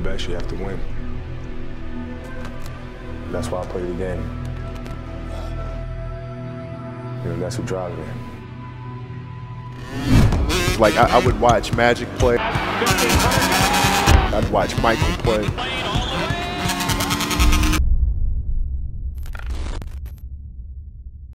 best, you have to win. That's why I play the game. That's what drives me. Like, I would watch Magic play. I'd watch Michael play.